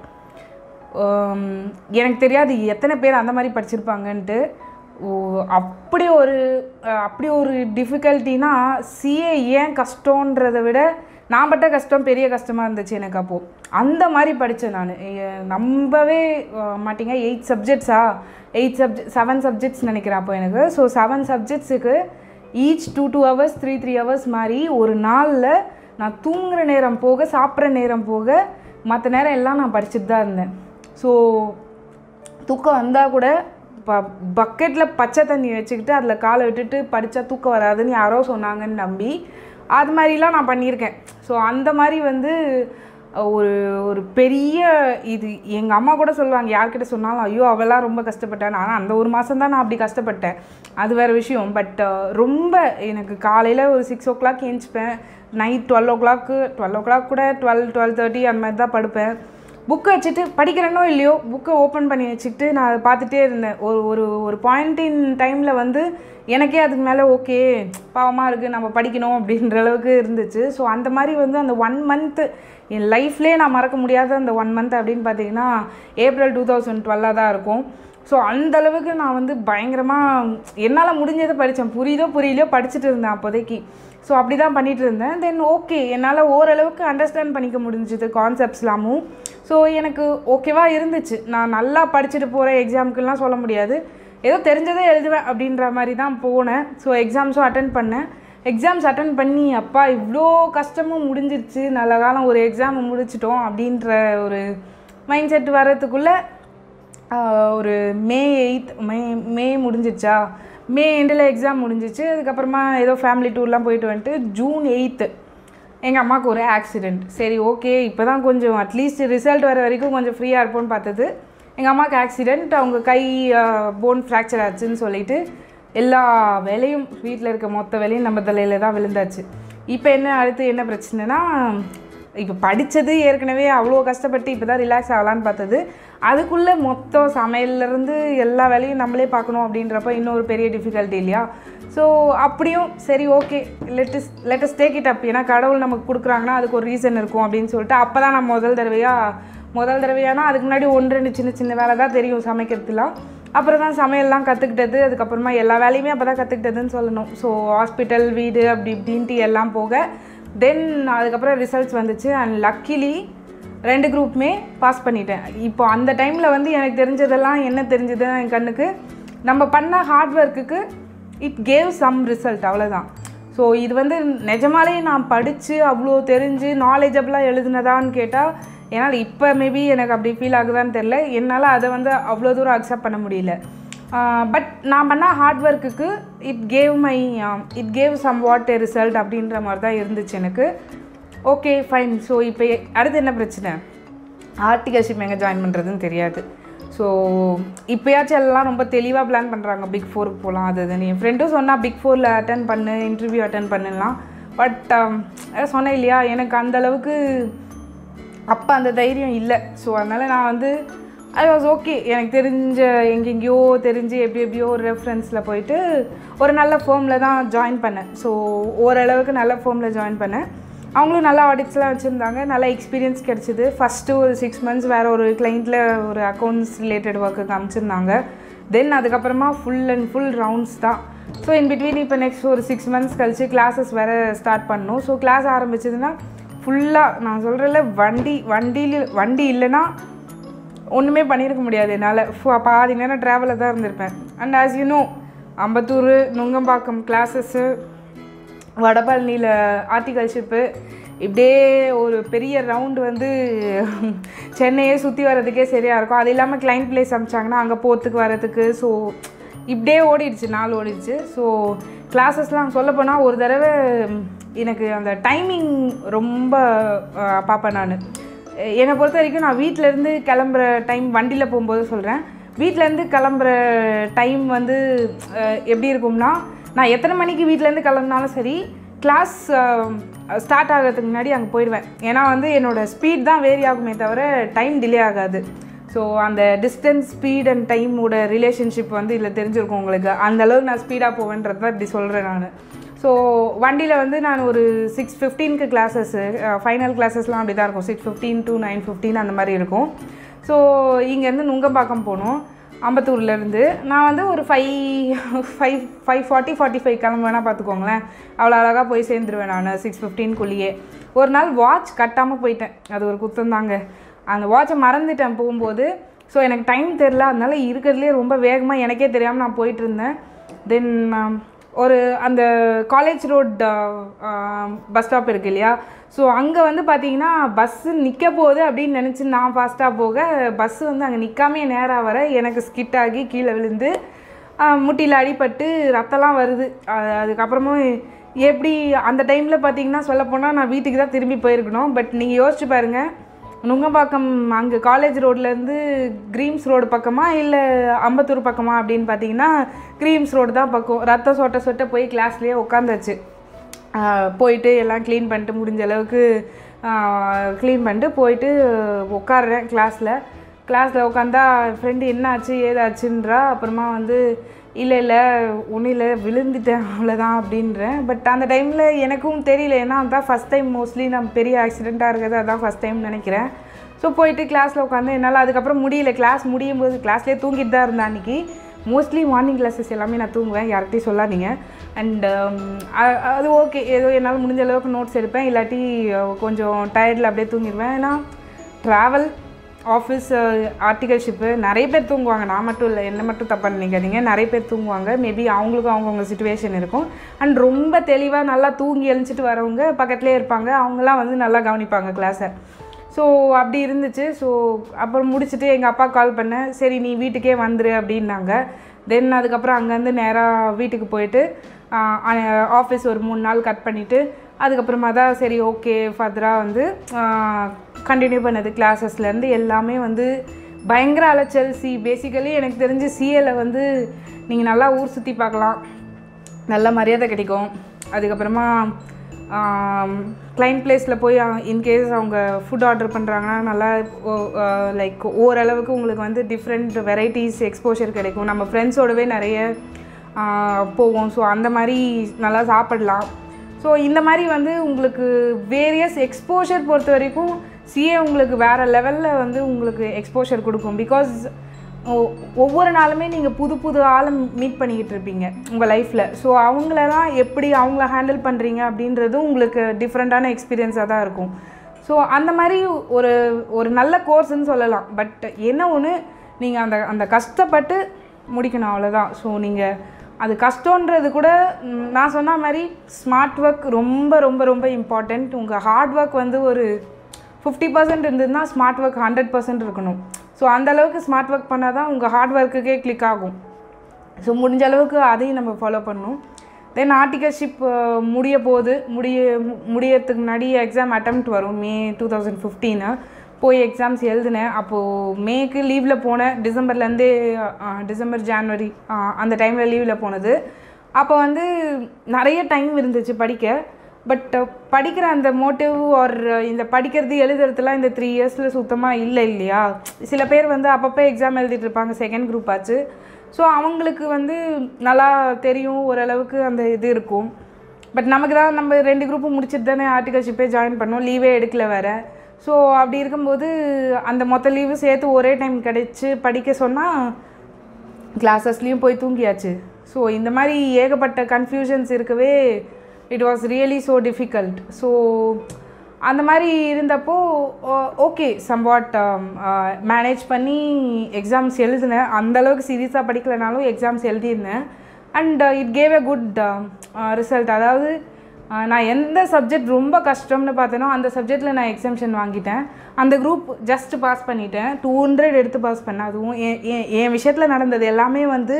எனக்கு தெரியாது எத்தனை பேர் அந்த மாதிரி படிச்சிருப்பாங்கன்ட்டு. அப்படி ஒரு அப்படி ஒரு டிஃபிகல்ட்டினா சிஏ ஏன் கஷ்டன்றதை விட நான் பட்ட கஷ்டம் பெரிய கஷ்டமாக இருந்துச்சு எனக்கு அப்போது. அந்த மாதிரி படித்தேன் நான், நம்பவே மாட்டீங்க. எயிட் சப்ஜெக்ட்ஸா எயிட் சப்ஜெக்ட் செவன் சப்ஜெக்ட்ஸ் நினைக்கிறேன் அப்போ எனக்கு. ஸோ செவன் சப்ஜெக்ட்ஸுக்கு each two two hours three three hours மாதிரி ஒரு நாளில் நான் தூங்குகிற நேரம் போக சாப்பிட்ற நேரம் போக மற்ற நேரம் எல்லாம் நான் படிச்சுட்டு தான் இருந்தேன். ஸோ தூக்கம் வந்தால் கூட ப பக்கெட்டில் பச்சை தண்ணி வச்சுக்கிட்டு அதில் காலை விட்டுட்டு படித்தா தூக்கம் வராதுன்னு யாரோ சொன்னாங்கன்னு நம்பி அது மாதிரிலாம் நான் பண்ணியிருக்கேன். ஸோ அந்த மாதிரி வந்து ஒரு ஒரு பெரிய இது எங்கள் அம்மா கூட சொல்லுவாங்க, யார்கிட்ட சொன்னாலும் ஐயோ அவெல்லாம் ரொம்ப கஷ்டப்பட்டேன். ஆனால் அந்த ஒரு மாதம் தான் நான் அப்படி கஷ்டப்பட்டேன், அது வேறு விஷயம். பட் ரொம்ப எனக்கு காலையில் ஒரு சிக்ஸ் ஓ கிளாக் எழுந்திரிப்பேன், night twelve o'clock twelve o'clock கூட டுவெல் டுவெல் தேர்ட்டி அந்த மாதிரி தான் படுப்பேன். புக்கை வச்சுட்டு படிக்கிறேனோ இல்லையோ புக்கை ஓப்பன் பண்ணி வச்சுக்கிட்டு நான் அதை பார்த்துட்டே இருந்தேன். ஒரு ஒரு ஒரு பாயிண்ட் இன் டைமில் வந்து எனக்கே அதுக்கு மேலே ஓகே பாவமாக இருக்குது நம்ம படிக்கணும் அப்படின்ற அளவுக்கு இருந்துச்சு. ஸோ அந்த மாதிரி வந்து அந்த ஒன் மந்த்து என் லைஃப்லேயே நான் மறக்க முடியாத அந்த ஒன் மந்த் அப்படின்னு பார்த்தீங்கன்னா ஏப்ரல் டூ தௌசண்ட் டுவெல்லாக தான் இருக்கும். ஸோ அந்தளவுக்கு நான் வந்து பயங்கரமாக என்னால் முடிஞ்சதை படித்தேன். புரியுதோ புரியலையோ படிச்சுட்டு இருந்தேன் அப்போதைக்கு. ஸோ அப்படி தான் பண்ணிகிட்டு இருந்தேன். தென் ஓகே என்னால் ஓரளவுக்கு அண்டர்ஸ்டாண்ட் பண்ணிக்க முடிஞ்சுது கான்செப்ட்ஸ்லாமும். ஸோ எனக்கு ஓகேவாக இருந்துச்சு. நான் நல்லா படிச்சுட்டு போகிறேன் எக்ஸாமுக்குலாம் சொல்ல முடியாது, ஏதோ தெரிஞ்சதே எழுதுவேன் அப்படின்ற மாதிரி தான் போனேன். ஸோ எக்ஸாம்ஸும் அட்டன் பண்ணேன். எக்ஸாம்ஸ் அட்டன் பண்ணி அப்பா இவ்வளோ கஷ்டமும் முடிஞ்சிருச்சு, நல்ல காலம் ஒரு எக்ஸாம் முடிச்சிட்டோம் அப்படின்ற ஒரு மைண்ட் செட் வர்றதுக்குள்ளே ஒரு மே எயித் மே மே முடிஞ்சிச்சா மே எண்டில் எக்ஸாம் முடிஞ்சிச்சு. அதுக்கப்புறமா ஏதோ ஃபேமிலி டூர்லாம் போயிட்டு வந்துட்டு ஜூன் எயித்து எங்கள் அம்மாவுக்கு ஒரு ஆக்சிடெண்ட். சரி ஓகே இப்போ தான் கொஞ்சம் அட்லீஸ்ட் ரிசல்ட் வர வரைக்கும் கொஞ்சம் ஃப்ரீயாக இருப்போன்னு பார்த்தது. எங்கள் அம்மாவுக்கு ஆக்சிடெண்ட், அவங்க கை போன் ஃப்ராக்சர் ஆச்சுன்னு சொல்லிட்டு எல்லா வேலையும் வீட்டில் இருக்க மொத்த வேலையும் நம்ம தலையில் தான் விழுந்தாச்சு. இப்போ என்ன அடுத்து என்ன பிரச்சனைனா, இப்போ படித்தது ஏற்கனவே அவ்வளோ கஷ்டப்பட்டு இப்போ தான் ரிலாக்ஸ் ஆகலான்னு பார்த்தது, அதுக்குள்ளே மொத்தம் சமையல்லேருந்து எல்லா வேலையும் நம்மளே பார்க்கணும் அப்படின்றப்ப இன்னொரு பெரிய டிஃபிகல்ட்டி இல்லையா. ஸோ அப்படியும் சரி okay let's let's take it up, ஏன்னா கடவுள் நமக்கு கொடுக்குறாங்கன்னா அதுக்கு ஒரு ரீசன் இருக்கும் அப்படின்னு சொல்லிட்டு அப்போ தான் நான் முதல் தடவையாக முதல் தடவையானா அதுக்கு முன்னாடி ஒன்று ரெண்டு சின்ன சின்ன வேலை தான் தெரியும் சமைக்கிறதுலாம். அப்புறம் தான் சமையல்லாம் கற்றுக்கிட்டது. அதுக்கப்புறமா எல்லா வேலையுமே அப்போ தான் கற்றுக்கிட்டதுன்னு சொல்லணும். ஸோ ஹாஸ்பிட்டல் வீடு அப்படி இப்படின்ட்டு எல்லாம் போக தென் அதுக்கப்புறம் ரிசல்ட்ஸ் வந்துச்சு. அண்ட் லக்கிலி ரெண்டு குரூப்புமே பாஸ் பண்ணிட்டேன். இப்போ அந்த டைமில் வந்து எனக்கு தெரிஞ்சதெல்லாம் என்ன தெரிஞ்சது என் கண்ணுக்கு, நம்ம பண்ண ஹார்ட் ஒர்க்குக்கு இட் கேவ் சம் ரிசல்ட், அவ்வளோதான். ஸோ இது வந்து நிஜமாலே நான் படித்து அவ்வளோ தெரிஞ்சு நாலேஜபிளாக எழுதுனதான்னு கேட்டால் என்னால் இப்போ மேபி எனக்கு அப்படி ஃபீல் ஆகுதான்னு தெரில. என்னால் அதை வந்து அவ்வளோ தூரம் அக்செப்ட் பண்ண முடியல. பட் நான் பண்ண ஹார்ட் ஒர்க்குக்கு it gave my it gave somewhat a result அப்படின்ற மாதிரி தான் இருந்துச்சு எனக்கு. Okay fine. ஸோ இப்போ அடுத்து என்ன பிரச்சனை, ஆர்டிகல்ஷிப் எங்கே ஜாயின் பண்ணுறதுன்னு தெரியாது. ஸோ இப்போயாச்சும் எல்லாம் ரொம்ப தெளிவாக பிளான் பண்ணுறாங்க, பிக் ஃபோருக்கு போகலாம் அது இதுன்னு. என் ஃப்ரெண்டும் சொன்னால் பிக் ஃபோரில் அட்டன் பண்ணு, இன்டர்வியூ அட்டன் பண்ணலாம். பட் சொன்னேன் இல்லையா, எனக்கு அந்தளவுக்கு அப்போ அந்த தைரியம் இல்லை. ஸோ அதனால் நான் வந்து ஐ வாஸ் ஓகே, எனக்கு தெரிஞ்ச எங்கெங்கேயோ தெரிஞ்சு எப்படி எப்படியோ ஒரு ரெஃபரன்ஸில் போயிட்டு ஒரு நல்ல ஃபேமில் தான் ஜாயின் பண்ணேன். ஸோ ஓரளவுக்கு நல்ல ஃபேமில் ஜாயின் பண்ணேன். அவங்களும் நல்லா ஆடிட்ஸ்லாம் வச்சுருந்தாங்க, நல்லா எக்ஸ்பீரியன்ஸ் கிடச்சிது. ஃபஸ்ட்டு ஒரு சிக்ஸ் மந்த்ஸ் வேறு ஒரு கிளைண்ட்டில் ஒரு அக்கௌண்ட்ஸ் ரிலேட்டட் ஒர்க்கு காமிச்சிருந்தாங்க. தென் அதுக்கப்புறமா ஃபுல் அண்ட் ஃபுல் ரவுண்ட்ஸ் தான். ஸோ இன் பிட்வீன் இப்போ நெக்ஸ்ட் ஒரு சிக்ஸ் மந்த்ஸ் கழிச்சு கிளாஸஸ் வேறு ஸ்டார்ட் பண்ணணும். ஸோ கிளாஸ் ஆரம்பிச்சதுன்னா ஃபுல்லாக நான் சொல்கிறேன்ல, வண்டி வண்டியில் வண்டி இல்லைன்னா ஒன்றுமே பண்ணியிருக்க முடியாது என்னால். பாதி நேரம் ட்ராவலில் தான் இருந்திருப்பேன். And as you know, Ambattur Nungambakkam classes, வடபழனியில் ஆர்டிகல்ஷிப்பு, இப்படியே ஒரு பெரிய ரவுண்டு வந்து சென்னையே சுற்றி வர்றதுக்கே சரியாக இருக்கும். அது இல்லாமல் கிளைண்ட் பிளேஸ் அமிச்சாங்கன்னா அங்கே போகிறதுக்கு வரதுக்கு. ஸோ இப்படியே ஓடிடுச்சு, நாள் ஓடிடுச்சு. ஸோ கிளாஸஸ்லாம் சொல்லப்போனால் ஒரு தடவை எனக்கு அந்த டைமிங் ரொம்ப பார்ப்பேன் நான். என்னை பொறுத்த வரைக்கும் நான் வீட்டிலேருந்து கிளம்புற டைம், வண்டியில் போகும்போது சொல்கிறேன், வீட்டிலேருந்து கிளம்புற டைம் வந்து எப்படி இருக்கும்னா, நான் எத்தனை மணிக்கு வீட்டிலேருந்து கிளம்புனாலும் சரி கிளாஸ் ஸ்டார்ட் ஆகிறதுக்கு முன்னாடி அங்கே போயிடுவேன். ஏன்னா வந்து என்னோடய ஸ்பீட் தான் வேரி ஆகுமே தவிர டைம் டிலே ஆகாது. ஸோ அந்த டிஸ்டன்ஸ், ஸ்பீட் அண்ட் டைமோட ரிலேஷன்ஷிப் வந்து இதில் தெரிஞ்சிருக்கும் உங்களுக்கு. அந்தளவுக்கு நான் ஸ்பீடாக போவேன்றது தான் இப்படி சொல்கிறேன் நான். ஸோ வண்டியில் வந்து நான் ஒரு சிக்ஸ் ஃபிஃப்டீனுக்கு கிளாஸஸ்ஸு, ஃபைனல் கிளாஸஸ்லாம் அப்படி தான் இருக்கும், six fifteen to nine fifteen அந்த மாதிரி இருக்கும். ஸோ இங்கேருந்து நுங்கம்பாக்கம் போகணும் அம்பத்தூர்லேருந்து. நான் வந்து ஒரு five five five forty forty five கிளம்புவேனா பார்த்துக்கோங்களேன். அவ்வளோ அழகாக போய் சேர்ந்துருவேன் நான் சிக்ஸ் ஃபிஃப்டீன்குள்ளேயே. ஒரு நாள் வாட்ச் கட்டாமல் போயிட்டேன், அது ஒரு குத்தம் தாங்க. அந்த வாட்சை மறந்துட்டேன் போகும்போது. ஸோ எனக்கு டைம் தெரில, அதனால இருக்கிறதுலே ரொம்ப வேகமாக எனக்கே தெரியாமல் நான் போயிட்டுருந்தேன். தென் ஒரு அந்த காலேஜ் ரோட் பஸ் ஸ்டாப் இருக்குது இல்லையா, ஸோ அங்கே வந்து பார்த்தீங்கன்னா பஸ்ஸு நிற்க போகுது அப்படின்னு நினச்சி நான் ஃபாஸ்ட்டாக போக, பஸ்ஸு வந்து அங்கே நிற்காமே நேராக வர எனக்கு ஸ்கிட் ஆகி கீழே விழுந்து முட்டியில் அடிபட்டு ரத்தம்லாம் வருது. அதுக்கப்புறமும் எப்படி அந்த டைமில் பார்த்தீங்கன்னா சொல்லப்போனால் நான் வீட்டுக்கு தான் திரும்பி போயிருக்கணும். பட் நீங்கள் யோசிச்சு பாருங்கள், நுங்கம்பாக்கம் அங்கே காலேஜ் ரோட்லேருந்து கிரீம்ஸ் ரோடு பக்கமாக இல்லை அம்பத்தூர் பக்கமா அப்படின்னு பார்த்தீங்கன்னா கிரீம்ஸ் ரோடு தான் பக்கம். ரத்தம் சொட்ட சொட்ட போய் கிளாஸ்லேயே உட்காந்தாச்சு. போயிட்டு எல்லாம் க்ளீன் பண்ணிட்டு முடிஞ்ச அளவுக்கு க்ளீன் பண்ணிட்டு போயிட்டு உட்காடுறேன் கிளாஸில். கிளாஸில் உட்காந்தா ஃப்ரெண்டு என்னாச்சு ஏதாச்சுன்றா. அப்புறமா வந்து இல்லை இல்லை ஒன்றும் இல்லை விழுந்துட்டேன் அவ்வளோதான் அப்படின்றேன். பட் அந்த டைமில் எனக்கும் தெரியல, ஏன்னா அதுதான் ஃபஸ்ட் டைம் மோஸ்ட்லி நான் பெரிய ஆக்சிடெண்ட்டாக இருக்கிறது அதுதான் ஃபஸ்ட் டைம் நினைக்கிறேன். ஸோ போயிட்டு கிளாஸில் உட்காந்து என்னால் அதுக்கப்புறம் முடியல. கிளாஸ் முடியும் போது கிளாஸ்லேயே தூங்கிட்டு தான் இருந்தேன் அன்றைக்கி. மோஸ்ட்லி மார்னிங் கிளாஸஸ் எல்லாமே நான் தூங்குவேன், யார்கிட்டையும் சொல்லாதீங்க. அண்ட் அது ஓகே, ஏதோ என்னால் முடிஞ்ச அளவுக்கு நோட்ஸ் எடுப்பேன், இல்லாட்டி கொஞ்சம் டயர்டில் அப்படியே தூங்கிடுவேன். ஏன்னா ட்ராவல், ஆஃபீஸ், ஆர்டிகல்ஷிப்பு நிறைய பேர் தூங்குவாங்க. நான் மட்டும் இல்லை, என்ன மட்டும் தப்பாக நினைக்காதீங்க, நிறைய பேர் தூங்குவாங்க. மேபி அவங்களுக்கும் அவங்கவுங்க சுச்சுவேஷன் இருக்கும். அண்ட் ரொம்ப தெளிவாக நல்லா தூங்கி எழுந்துச்சிட்டு வரவங்க பக்கத்துலேயே இருப்பாங்க, அவங்களாம் வந்து நல்லா கவனிப்பாங்க கிளாஸை. ஸோ அப்படி இருந்துச்சு. ஸோ அப்புறம் முடிச்சுட்டு எங்கள் அப்பா கால் பண்ணேன், சரி நீ வீட்டுக்கே வந்துரு அப்படின்னாங்க. தென் அதுக்கப்புறம் அங்கேருந்து நேராக வீட்டுக்கு போயிட்டு ஆஃபீஸ் ஒரு மூணு நாள் கட் பண்ணிவிட்டு அதுக்கப்புறமா தான் சரி ஓகே ஃபர்தராக வந்து கண்டினியூ பண்ணது. கிளாஸஸ்லேருந்து எல்லாமே வந்து பயங்கர அலைச்சல். சி பேசிக்கலி எனக்கு தெரிஞ்சு சிஏல வந்து நீங்கள் நல்லா ஊர் சுற்றி பார்க்கலாம், நல்ல மரியாதை கிடைக்கும். அதுக்கப்புறமா கிளைண்ட் பிளேஸில் போய் இன்கேஸ் அவங்க ஃபுட் ஆர்டர் பண்ணுறாங்கன்னா நல்லா லைக் ஓரளவுக்கு உங்களுக்கு வந்து டிஃப்ரெண்ட் வெரைட்டிஸ் எக்ஸ்போஷர் கிடைக்கும். நம்ம ஃப்ரெண்ட்ஸோடவே நிறைய போவோம். ஸோ அந்த மாதிரி நல்லா சாப்பிடலாம். ஸோ இந்த மாதிரி வந்து உங்களுக்கு வேரியஸ் எக்ஸ்போஷர் பொறுத்த வரைக்கும் சிஏ உங்களுக்கு வேறு லெவலில் வந்து உங்களுக்கு எக்ஸ்போஷர் கொடுக்கும். பிகாஸ் ஒவ்வொரு நாளுமே நீங்கள் புது புது ஆளை மீட் பண்ணிக்கிட்டு இருப்பீங்க உங்கள் லைஃப்பில். ஸோ அவங்களெல்லாம் எப்படி அவங்கள ஹேண்டில் பண்ணுறீங்க அப்படின்றதும் உங்களுக்கு டிஃப்ரெண்ட்டான எக்ஸ்பீரியன்ஸாக தான் இருக்கும். ஸோ அந்த மாதிரி ஒரு ஒரு நல்ல கோர்ஸ்ன்னு சொல்லலாம். பட் என்ன ஒன்று, நீங்கள் அந்த அந்த கஷ்டப்பட்டு முடிக்கணும், அவ்வளோதான். ஸோ நீங்கள் அது கஷ்டன்றது கூட நான் சொன்ன மாதிரி ஸ்மார்ட் ஒர்க் ரொம்ப ரொம்ப ரொம்ப இம்பார்ட்டண்ட். உங்கள் ஹார்ட் ஒர்க் வந்து ஒரு ஃபிஃப்டி பர்சன்ட் இருந்ததுன்னா ஸ்மார்ட் ஒர்க் ஹண்ட்ரட் பர்சன்ட் இருக்கணும். ஸோ அந்தளவுக்கு ஸ்மார்ட் ஒர்க் பண்ணால் தான் உங்கள் ஹார்ட் ஒர்க்குக்கே கிளிக் ஆகும். ஸோ முடிஞ்ச அளவுக்கு அதையும் நம்ம ஃபாலோ பண்ணணும். தென் ஆர்டிகல்ஷிப் முடிய போகுது. முடிய முடியறதுக்கு முன்னாடி எக்ஸாம் அட்டெம்ப்ட் வரும். மே டூ தௌசண்ட் ஃபிஃப்டீனு போய் எக்ஸாம்ஸ் எழுதினேன். அப்போது மேக்கு லீவில் போனேன். டிசம்பர்லேருந்தே டிசம்பர் ஜான்வரி அந்த டைமில் லீவில் போனது. அப்போ வந்து நிறைய டைம் இருந்துச்சு படிக்க. பட் படிக்கிற அந்த மோட்டிவ் ஆர் இந்த படிக்கிறது எழுதுறதுலாம் இந்த த்ரீ இயர்ஸில் சுத்தமாக இல்லை இல்லையா. சில பேர் வந்து அப்பப்போ எக்ஸாம் எழுதிட்டு இருப்பாங்க, செகண்ட் குரூப் ஆச்சு. ஸோ அவங்களுக்கு வந்து நல்லா தெரியும், ஓரளவுக்கு அந்த இது இருக்கும். பட் நமக்கு தான் நம்ம ரெண்டு குரூப்பும் முடிச்சுட்டு தானே ஆர்டிகல்ஷிப்பே ஜாயின் பண்ணோம், லீவே எடுக்கல வேறு. ஸோ அப்படி இருக்கும்போது அந்த மொத்த லீவு சேர்த்து ஒரே டைம் கிடச்சி படிக்க சொன்னால் கிளாஸஸ்லேயும் போய் தூங்கியாச்சு. ஸோ இந்த மாதிரி ஏகப்பட்ட கன்ஃபியூஷன்ஸ் இருக்கவே it was really so difficult. So அந்த மாதிரி இருந்தப்போ ஓகே சம்வாட் மேனேஜ் பண்ணி எக்ஸாம்ஸ் எழுதினேன். அந்தளவுக்கு சீரியஸாக படிக்கலைனாலும் எக்ஸாம்ஸ் எழுதியிருந்தேன். And it gave a good result. அதாவது நான் எந்த சப்ஜெக்ட் ரொம்ப கஷ்டம்னு பார்த்தேனோ அந்த சப்ஜெக்டில் நான் எக்ஸாம்ஷன் வாங்கிட்டேன். அந்த குரூப் ஜஸ்ட் பாஸ் பண்ணிட்டேன். டூ ஹண்ட்ரட் எடுத்து பாஸ் பண்ணேன். அதுவும் என் என் விஷயத்தில் நடந்தது எல்லாமே வந்து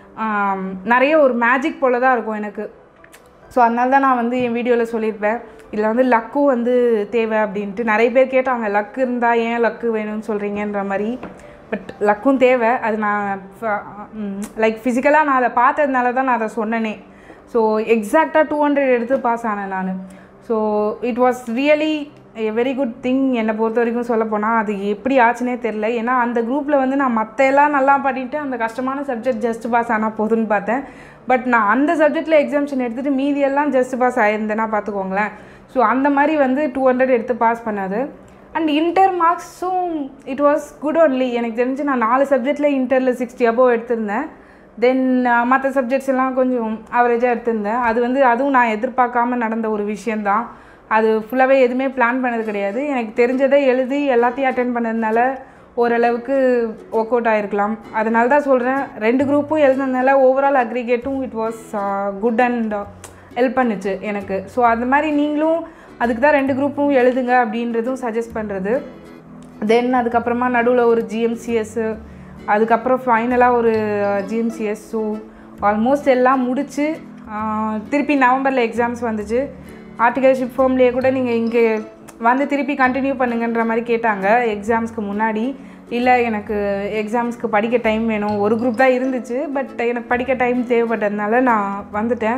நிறைய ஒரு மேஜிக் போல தான் இருக்கும் எனக்கு. ஸோ அதனால தான் நான் வந்து என் வீடியோவில் சொல்லியிருப்பேன், இதில் வந்து லக்கும் வந்து தேவை அப்படின்ட்டு. நிறைய பேர் கேட்டாங்க, லக்கு இருந்தால் ஏன் லக்கு வேணும்னு சொல்கிறீங்கன்ற மாதிரி. பட் லக்கும் தேவை. அது நான் லைக் ஃபிசிக்கலாக நான் அதை பார்த்ததுனால தான் நான் அதை சொன்னேனே. ஸோ எக்ஸாக்டாக டூ ஹண்ட்ரட் எடுத்து பாஸ் ஆனேன் நான். So it was really a very good thing. என்னை பொறுத்த வரைக்கும் சொல்ல போனால் அது எப்படி ஆச்சுன்னே தெரில. ஏன்னா அந்த குரூப்பில் வந்து நான் மற்ற எல்லாம் நல்லா பண்ணிவிட்டு அந்த கஷ்டமான சப்ஜெக்ட் ஜஸ்ட் பாஸ் ஆனால் போதுன்னு பார்த்தேன். பட் நான் அந்த சப்ஜெக்டில் எக்ஸாம்ஷன் எடுத்துகிட்டு மீதியெல்லாம் ஜஸ்ட் பாஸ் ஆகியிருந்தேன்னா பார்த்துக்கோங்களேன். ஸோ அந்த மாதிரி வந்து டூ ஹண்ட்ரட் எடுத்து பாஸ் பண்ணது. அண்ட் இன்டர் மார்க்ஸும் இட் வாஸ் குட் ஒன்லி. எனக்கு தெரிஞ்சு நான் நாலு சப்ஜெக்டில் இன்டரில் சிக்ஸ்டி அபோவ் எடுத்திருந்தேன். தென் மற்ற சப்ஜெக்ட்ஸ் எல்லாம் கொஞ்சம் ஆவரேஜாக எடுத்திருந்தேன். அது வந்து அதுவும் நான் எதிர்பார்க்காம நடந்த ஒரு விஷயந்தான். அது ஃபுல்லாகவே எதுவுமே பிளான் பண்ணது கிடையாது. எனக்கு தெரிஞ்சதை எழுதி எல்லாத்தையும் அட்டென்ட் பண்ணதுனால ஓரளவுக்கு ஒர்க் அவுட் ஆகிருக்கலாம். அதனால தான் சொல்கிறேன், ரெண்டு குரூப்பும் எழுதுனதுனால ஓவரால் அக்ரிகேட்டும் it was good and help பண்ணுச்சு எனக்கு. ஸோ அது மாதிரி நீங்களும் அதுக்கு தான் ரெண்டு குரூப்பும் எழுதுங்க அப்படின்றதும் சஜஸ்ட் பண்ணுறது. தென் அதுக்கப்புறமா நடுவில் ஒரு ஜிஎம்சிஎஸ்ஸு, அதுக்கப்புறம் ஃபைனலாக ஒரு ஜிஎம்சிஎஸ். ஸோ ஆல்மோஸ்ட் எல்லாம் முடித்து திருப்பி நவம்பரில் எக்ஸாம்ஸ் வந்துச்சு. ஆர்டிகல்ஷிப் ஃபார்ம்லேயே கூட நீங்கள் இங்கே வந்து திருப்பி கண்டினியூ பண்ணுங்கன்ற மாதிரி கேட்டாங்க எக்ஸாம்ஸ்க்கு முன்னாடி. இல்லை எனக்கு எக்ஸாம்ஸ்க்கு படிக்க டைம் வேணும். ஒரு குரூப் தான் இருந்துச்சு, பட் எனக்கு படிக்க டைம் தேவைப்பட்டதுனால நான் வந்துட்டேன்.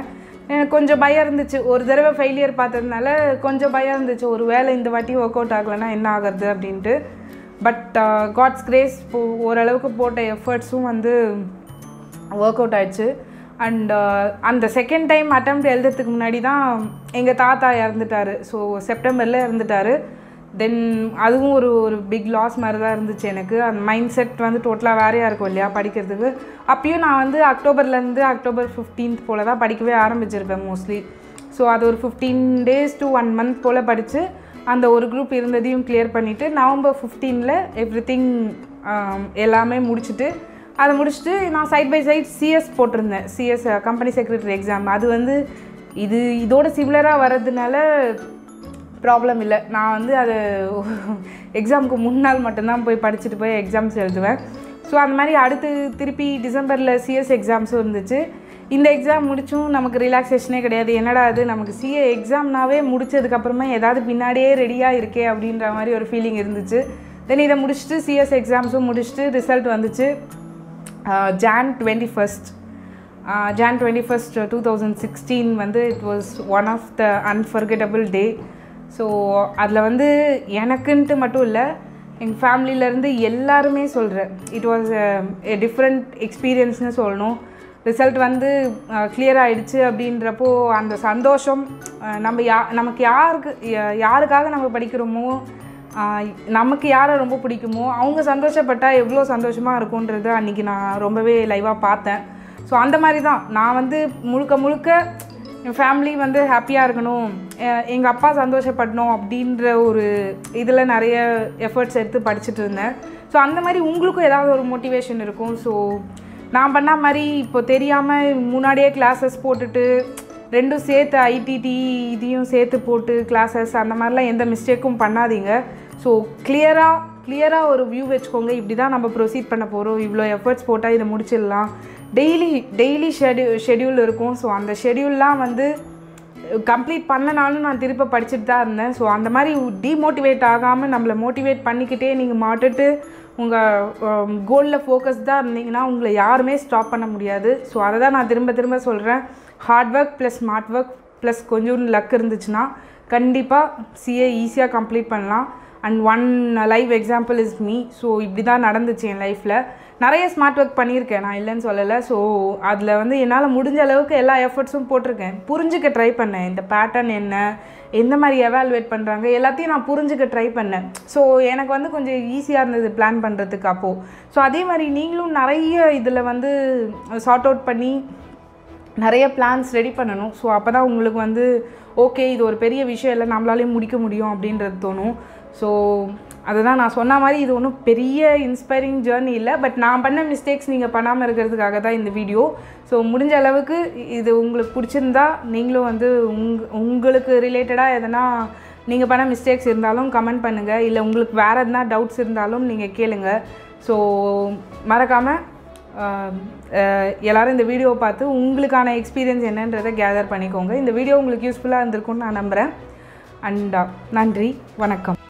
எனக்கு கொஞ்சம் பயம் இருந்துச்சு. ஒரு தடவை ஃபெயிலியர் பார்த்ததுனால கொஞ்சம் பயம் இருந்துச்சு, ஒரு வேளை இந்த வாட்டி ஒர்க் அவுட் ஆகலைன்னா என்ன ஆகிறது அப்படின்ட்டு. பட் காட்ஸ் கிரேஸ் ஓரளவுக்கு போட்ட எஃபர்ட்ஸும் வந்து ஒர்க் அவுட் ஆயிடுச்சு. அண்ட் அந்த செகண்ட் டைம் அட்டெம்ப்ட் எழுதுறதுக்கு முன்னாடி தான் எங்கள் தாத்தா இறந்துட்டார். ஸோ செப்டம்பரில் இறந்துட்டார். தென் அதுவும் ஒரு ஒரு பிக் லாஸ் மாதிரி தான் இருந்துச்சு எனக்கு. அந்த மைண்ட் செட் வந்து டோட்டலாக வேறையாக இருக்கும் இல்லையா படிக்கிறதுக்கு. அப்பயும் நான் வந்து அக்டோபர்லேருந்து அக்டோபர் ஃபிஃப்டீன்த் போல் தான் படிக்கவே ஆரம்பிச்சிருப்பேன் மோஸ்ட்லி. ஸோ அது ஒரு fifteen days to one month போல் படித்து அந்த ஒரு குரூப் இருந்ததையும் கிளியர் பண்ணிவிட்டு நவம்பர் ஃபிஃப்டீனில் எவ்ரி திங் எல்லாமே முடிச்சுட்டு அதை முடிச்சுட்டு நான் சைட் பை சைட் சிஎஸ் போட்டிருந்தேன். CS company secretary exam. அது வந்து இது இதோட சிமிலராக வர்றதுனால ப்ராப்ளம் இல்லை. நான் வந்து அது எக்ஸாமுக்கு முன்னாள் மட்டும்தான் போய் படிச்சுட்டு போய் எக்ஸாம்ஸ் எழுதுவேன். ஸோ அந்த மாதிரி அடுத்து திருப்பி டிசம்பரில் சிஎஸ் எக்ஸாம்ஸும் இருந்துச்சு. இந்த எக்ஸாம் முடிச்சும் நமக்கு ரிலாக்ஸேஷனே கிடையாது. என்னடா அது நமக்கு சிஏ எக்ஸாம்னாவே முடிச்சதுக்கப்புறமா ஏதாவது பின்னாடியே ரெடியாக இருக்கே அப்படின்ற மாதிரி ஒரு ஃபீலிங் இருந்துச்சு. தென் இதை முடிச்சுட்டு சிஎஸ் எக்ஸாம்ஸும் முடிச்சுட்டு ரிசல்ட் வந்துச்சு Jan twenty first Jan twenty first two thousand sixteen வந்து it was one of the unforgettable day. So அதில் வந்து எனக்குன்ட்டு மட்டும் இல்லை, எங்கள் ஃபேமிலியிலேருந்து எல்லாருமே சொல்கிறேன், இட் வாஸ் எ டிஃப்ரெண்ட் எக்ஸ்பீரியன்ஸ்னு சொல்லணும். ரிசல்ட் வந்து கிளியர் ஆகிடுச்சு அப்படின்றப்போ அந்த சந்தோஷம், நம்ம யா நமக்கு யாருக்கு யாருக்காக நம்ம படிக்கிறோமோ, நமக்கு யாரை ரொம்ப பிடிக்குமோ அவங்க சந்தோஷப்பட்டால் எவ்வளோ சந்தோஷமாக இருக்குன்றது அன்றைக்கி நான் ரொம்பவே லைவாக பார்த்தேன். ஸோ அந்த மாதிரி தான் நான் வந்து முழுக்க முழுக்க என் ஃபேமிலி வந்து ஹாப்பியாக இருக்கணும், எங்கள் அப்பா சந்தோஷப்படணும் அப்படின்ற ஒரு இதில் நிறைய எஃபர்ட்ஸ் எடுத்து படிச்சுட்டு இருந்தேன். ஸோ அந்த மாதிரி உங்களுக்கும் ஏதாவது ஒரு மோட்டிவேஷன் இருக்கும். ஸோ நான் பண்ண மாதிரி இப்போ தெரியாமல் முன்னாடியே கிளாஸஸ் போட்டுட்டு ரெண்டும் சேர்த்து ஐடிடி இதையும் சேர்த்து போட்டு கிளாஸஸ் அந்த மாதிரிலாம் எந்த மிஸ்டேக்கும் பண்ணாதீங்க. ஸோ கிளியராக கிளியராக ஒரு வியூ வச்சுக்கோங்க, இப்படி தான் நம்ம ப்ரொசீட் பண்ண போகிறோம், இவ்வளோ எஃபர்ட்ஸ் போட்டால் இதை முடிச்சிடலாம். டெய்லி டெய்லி ஷெடியூ ஷெடியூல் இருக்கும். ஸோ அந்த ஷெடியூல்லாம் வந்து கம்ப்ளீட் பண்ணனாலும் நான் திருப்ப படிச்சுட்டு தான் இருந்தேன். ஸோ அந்த மாதிரி டிமோட்டிவேட் ஆகாமல் நம்மளை மோட்டிவேட் பண்ணிக்கிட்டே நீங்கள் மாட்டுட்டு உங்கள் கோலில் ஃபோக்கஸ்டாக இருந்தீங்கன்னா உங்களை யாருமே ஸ்டாப் பண்ண முடியாது. ஸோ அதை தான் நான் திரும்ப திரும்ப சொல்கிறேன். Hard work plus smart work plus கொஞ்சம் லக் இருந்துச்சுன்னா கண்டிப்பாக சிஏ ஈஸியாக கம்ப்ளீட் பண்ணலாம். And one live example is me. So இப்படி தான் நடந்துச்சு என் லைஃப்பில். நிறைய ஸ்மார்ட் ஒர்க் பண்ணியிருக்கேன், நான் இல்லைன்னு சொல்லலை. ஸோ அதில் வந்து என்னால் முடிஞ்ச அளவுக்கு எல்லா எஃபர்ட்ஸும் போட்டிருக்கேன். புரிஞ்சுக்க ட்ரை பண்ணேன், இந்த பேட்டர்ன் என்ன, எந்த மாதிரி எவாலுவேட் பண்ணுறாங்க எல்லாத்தையும் நான் புரிஞ்சுக்க ட்ரை பண்ணேன். ஸோ எனக்கு வந்து கொஞ்சம் ஈஸியாக இருந்தது பிளான் பண்ணுறதுக்கு அப்போது. ஸோ அதே மாதிரி நீங்களும் நிறைய இதில் வந்து சார்ட் அவுட் பண்ணி நிறைய பிளான்ஸ் ரெடி பண்ணணும். ஸோ அப்போ தான் உங்களுக்கு வந்து ஓகே இது ஒரு பெரிய விஷயம் இல்லை, நம்மளாலேயும் முடிக்க முடியும் அப்படின்றது தோணும். ஸோ அதுதான் நான் சொன்ன மாதிரி இது ஒன்றும் பெரிய இன்ஸ்பைரிங் ஜேர்னி இல்லை, பட் நான் பண்ண மிஸ்டேக்ஸ் நீங்கள் பண்ணாமல் இருக்கிறதுக்காக தான் இந்த வீடியோ. ஸோ முடிஞ்ச அளவுக்கு இது உங்களுக்கு பிடிச்சிருந்தா நீங்களும் வந்து உங் உங்களுக்கு ரிலேட்டடாக எதனா நீங்கள் பண்ண மிஸ்டேக்ஸ் இருந்தாலும் கமெண்ட் பண்ணுங்கள், இல்லை உங்களுக்கு வேறு எதனா டவுட்ஸ் இருந்தாலும் நீங்கள் கேளுங்க. ஸோ மறக்காமல் எல்லோரும் இந்த வீடியோவை பார்த்து உங்களுக்கான எக்ஸ்பீரியன்ஸ் என்னன்றதை கேதர் பண்ணிக்கோங்க. இந்த வீடியோ உங்களுக்கு யூஸ்ஃபுல்லாக இருந்திருக்கும்னு நான் நம்புகிறேன். அண்ட் நன்றி, வணக்கம்.